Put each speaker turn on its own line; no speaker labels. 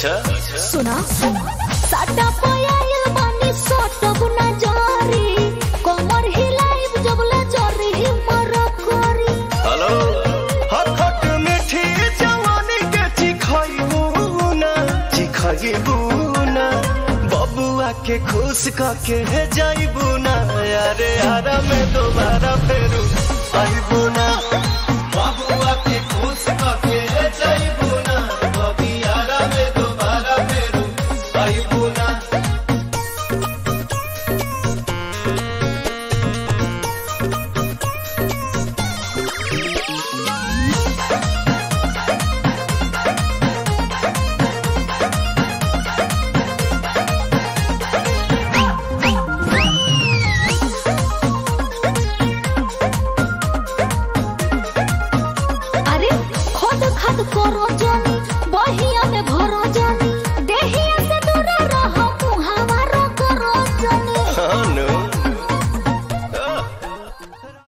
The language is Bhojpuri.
अच्छा
सुना साटा पयाइल बानी सोटब ना जारी कमर हिलाइब जबले जरी हिमर करी।
हेलो हट हट मीठी जवानी के चिखाइबू ना बबुआ के खुश करके जाइबू ना यारे यारा में दोबारा फेरू आइबू ना बबुआ के खुश करके जाइबू ना बबी यारा में दोबारा फेरू आइबू ना।
अरे खद खद करो जानी